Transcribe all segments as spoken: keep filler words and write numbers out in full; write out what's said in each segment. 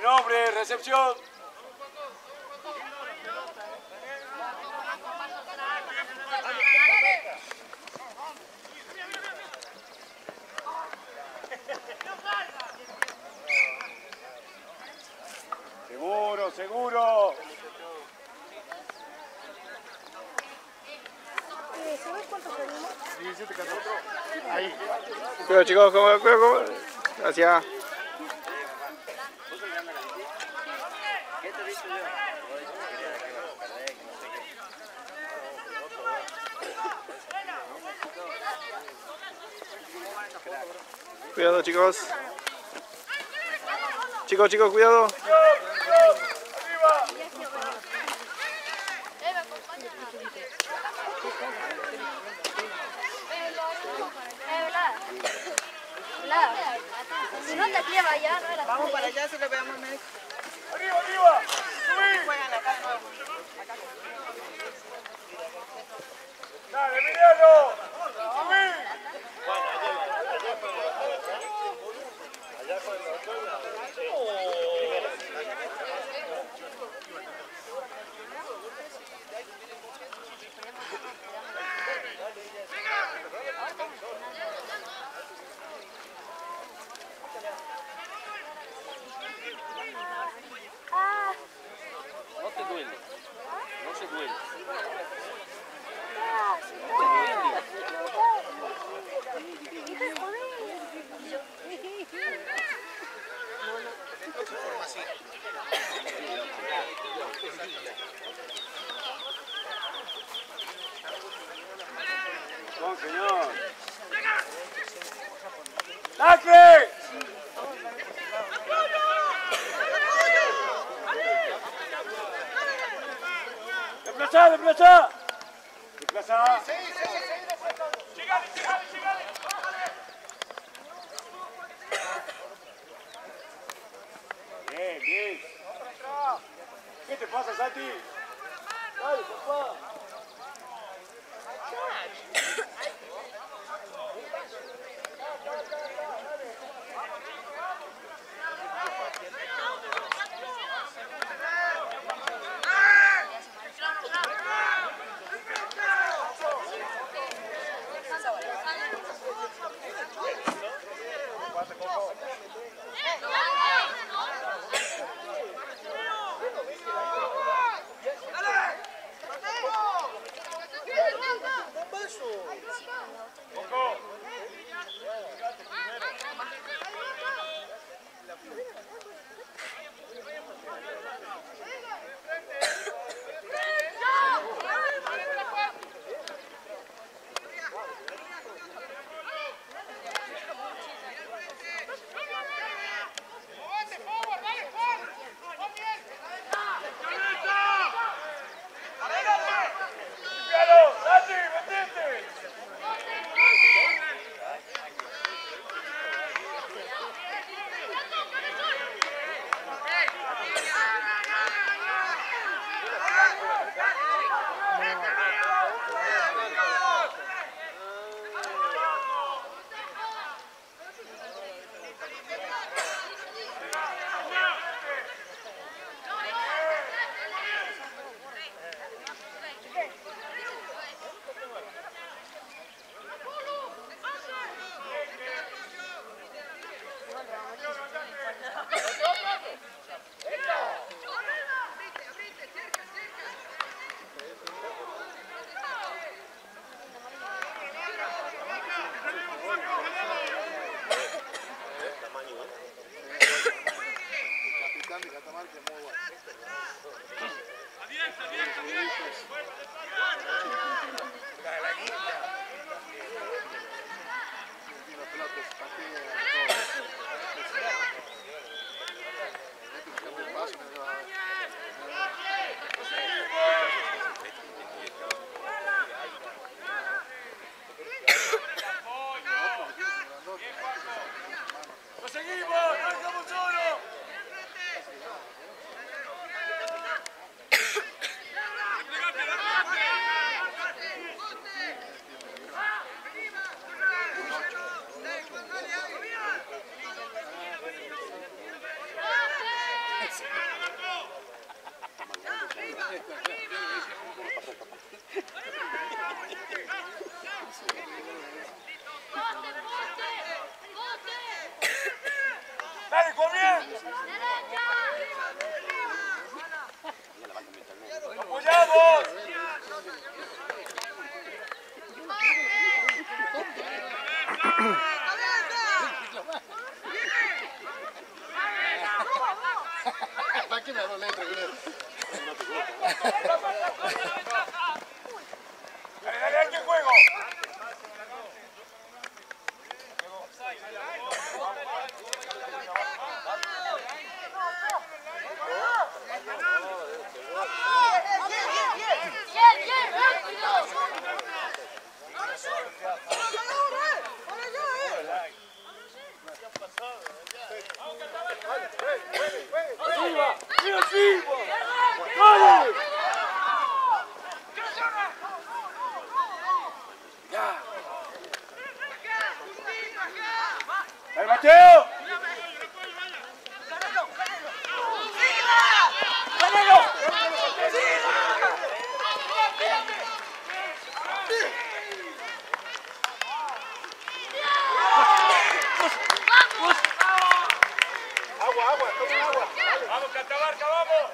Mi nombre, recepción. Seguro, seguro. ¿Sabes cuánto salimos? diecisiete, catorce. Ahí. Cuidado, chicos, como, cuidado, como. Gracias. Cuidado, chicos. Chicos, chicos, cuidado. Si no te lleva allá, no era. Vamos para allá si lo veamos médico. Arriba, arriba. Subí. Juegan acá de nuevo. Dale, Emiliano. Subí. No te duele. No se duele. Con señor. ¡Tacle! ¡Desplazá, desplazá! ¡Desplazá! ¡Llegale, llegale, llegale! Bien, bien. ¿Qué te pasa, Santi? Dale, papá. que me da dos letras, creo. Dale, dale, dale, que juego. ¡Arriba! ¡Mira arriba! ¡Dale! ¡Ya! ¡Dale, Mateo! Agua, agua, toma agua. ¡Vamos, Catamarca, vamos!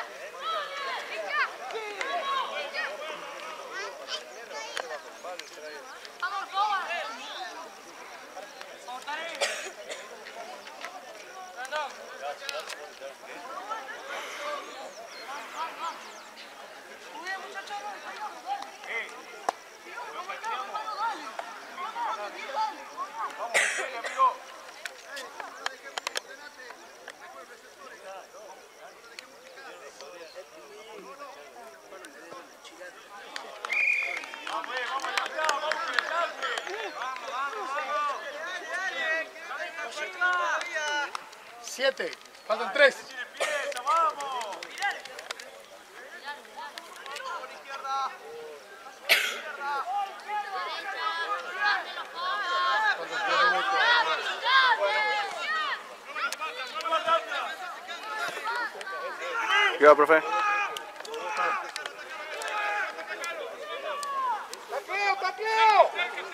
Siete, faltan tres. ¡Empieza, vamos! Cuidado, profe. ¡Tacleo, tacleo!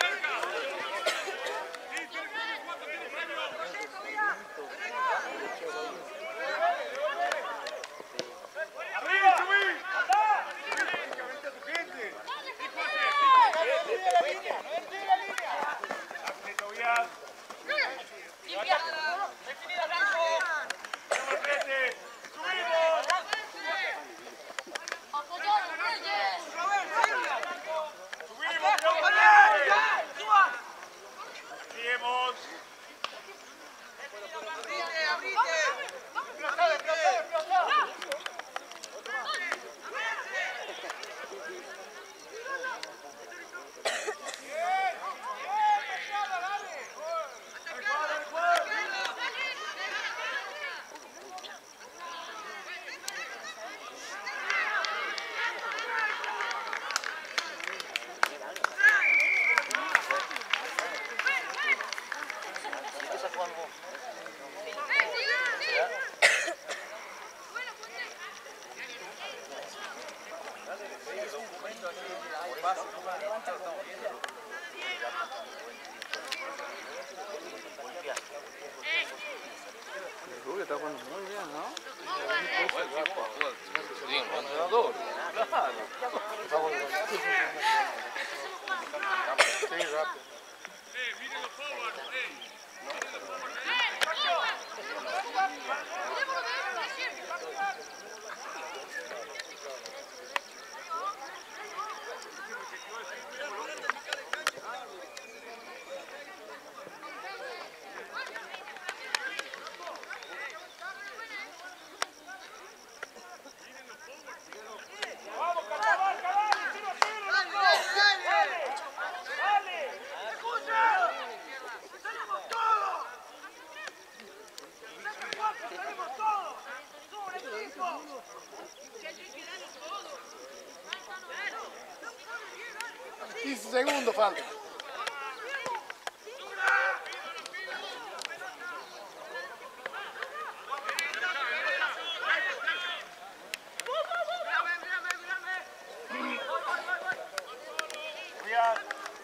¡Arriba, Chuy! ¡Anda! ¡Gente, Tobias! ¡Definida, Blanco! ¡Número trece! ¡Subimos! ¡Subimos, ¡Seguimos! El Rubio está jugando muy bien, ¿no? Sí, rápido. ¡Vamos, Catamarca, dale! ¡Cero a cero, loco! ¡Dale! ¡Dale! ¡Salimos todos! ¡Salimos todos! ¡Somos el equipo! quince segundos faltan. Cuidado.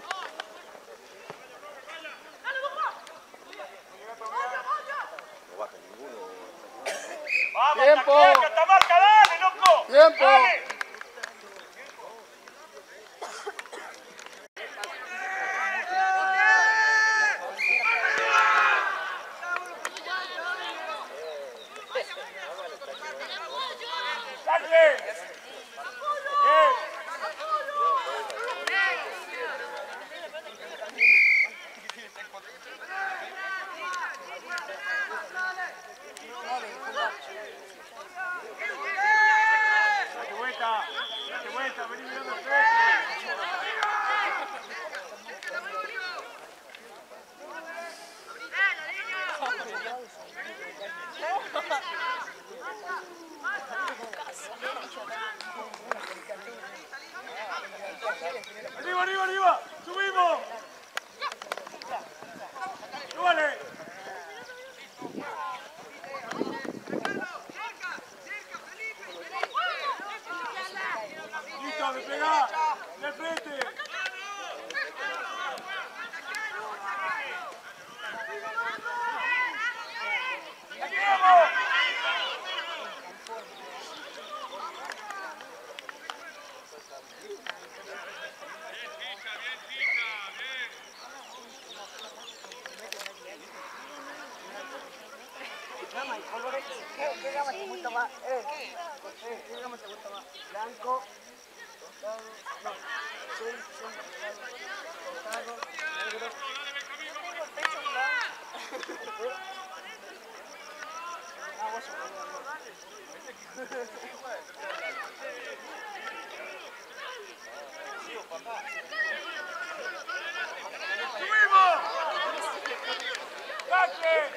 ¡Vamos, Tiempo. taclea, Catamarca, dale, loco! Tiempo. ¡Dale! ¡Saque! ¡Bien! ¡Date vuelta! ¡Date vuelta! ¡Vení mirando el frente! ¡Arriba, arriba, arriba! ¡Subimos! ¡Súbale! ¡Listo, desplegá! ¡De frente! ¡Seguimos! ¿Qué, qué gama te gusta más? Eh, eh, ¿qué gama te gusta más? Blanco, rosado, no, azul, azul, rosado, negro. Yo tengo el pecho blanco. Ah, vos sos ¡Subimos! ¡Saque!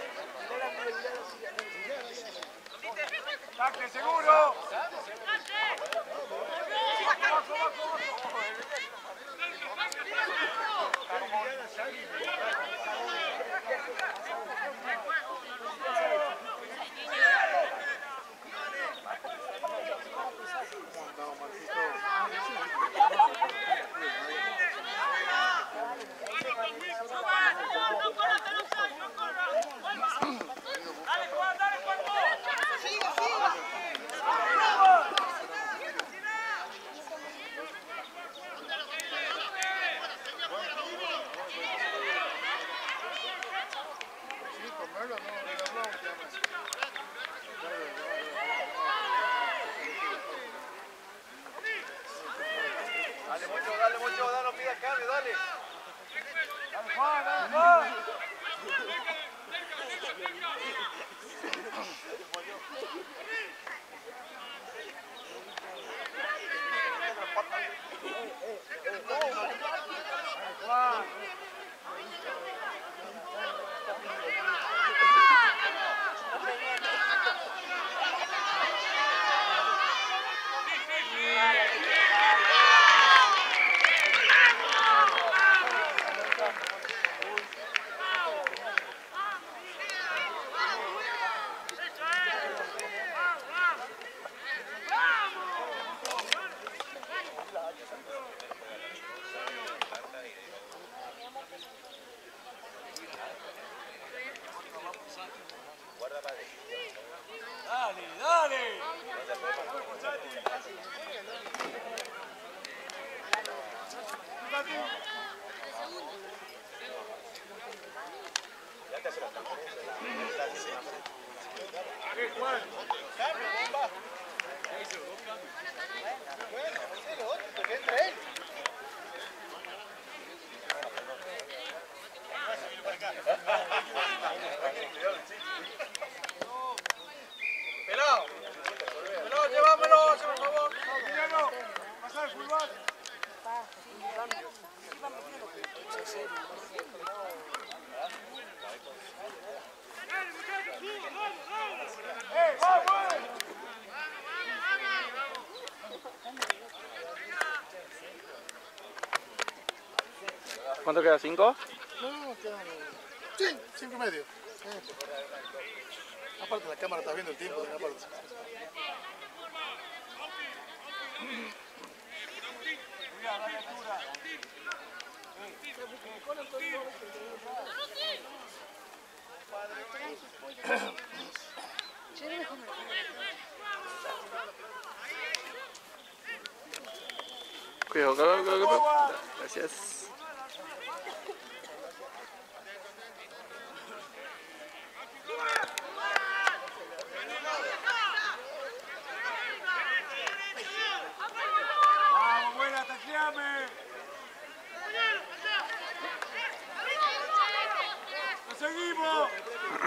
¡Saque seguro! ¡Dale, Juan! ¡Dale, Juan! ¡Sigue, Sí, comerlo, no, no, no, no, Dale mucho, dale mucho, dale, no pidas cambio, dale. ¡Dale, Juan! ¡Dale, Juan! Juan. Dale, dale. Eh, Juan. Pelado, pelado, llévamelo, por favor. Emiliano, pasá el fullback. ¡Eh, vamos! ¿Cuánto queda? ¿Cinco? no, quedan... Sí, cinco y medio. Eh. Aparte la cámara está viendo el tiempo, aparte. Cuidado, dale altura. Cuidado, cuidado, cuidado, cuidado. Gracias.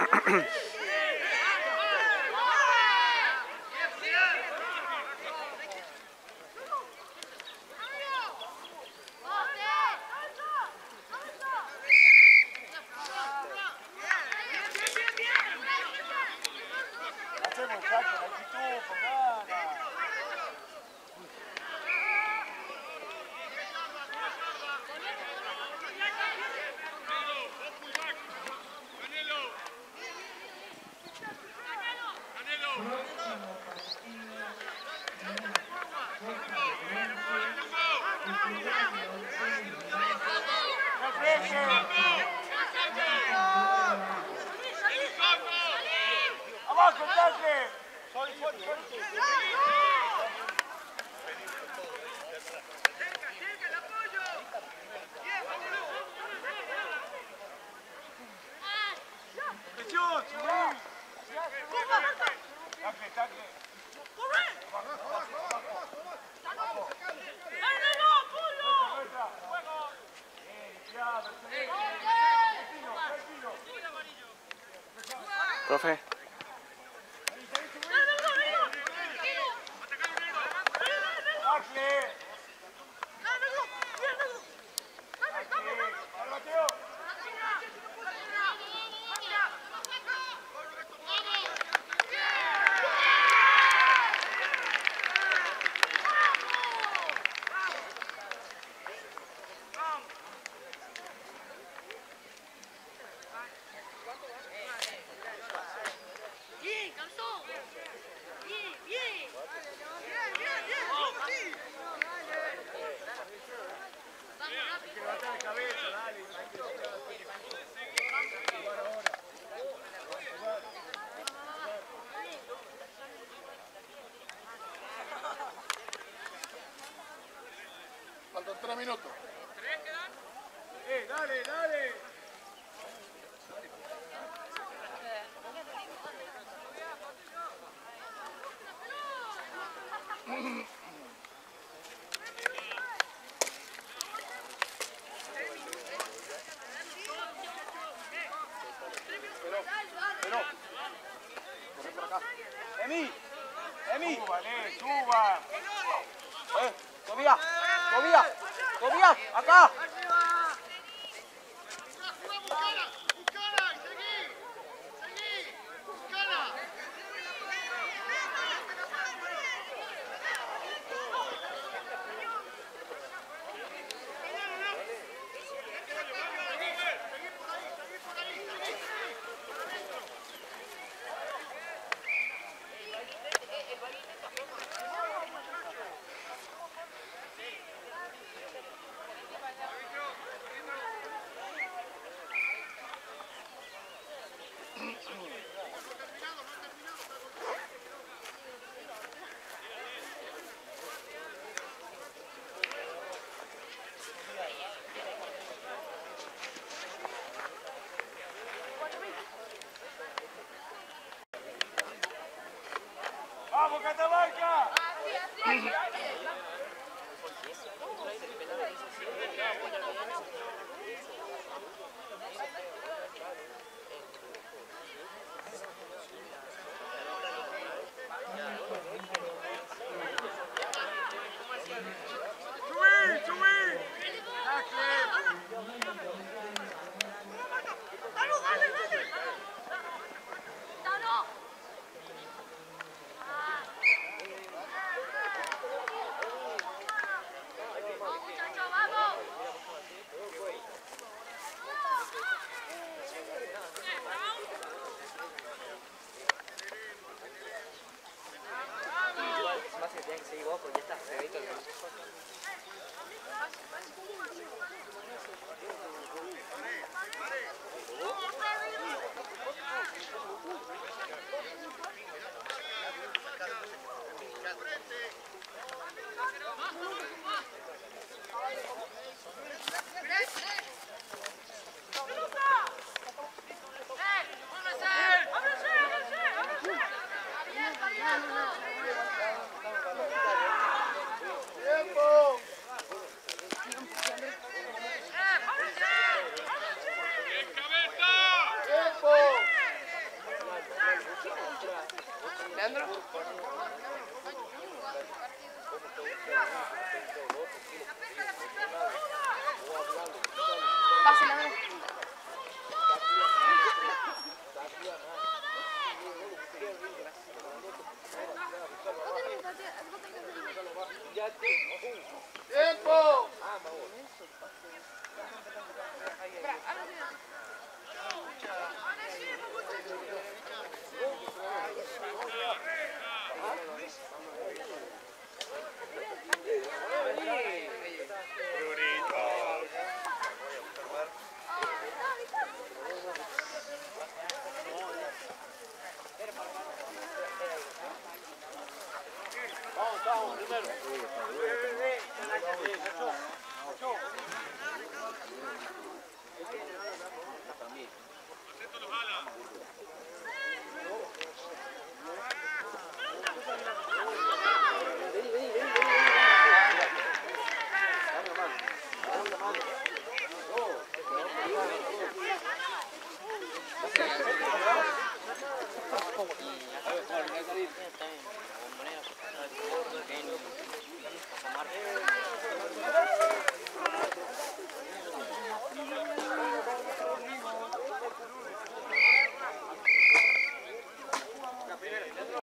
¡Abajo, tacle! ¡Sol, sol, sol! ¡Tacle, tacle! Profe. Faltan tres minutos. ¡Eh, dale, dale! ¡Emi! ¡Emi! ¡Súbale, suba! ¡Eh! ¡Tobías! ¡Tobías! ¡Tobías! ¡Acá! ¡Vamos, Catamarca! ¡Subí, subí! Más que tienen que seguir vos porque ya está Federico. ¿Leandro? Pase, Leandro. ¡Tiempo! Vamos, vamos, primero. También.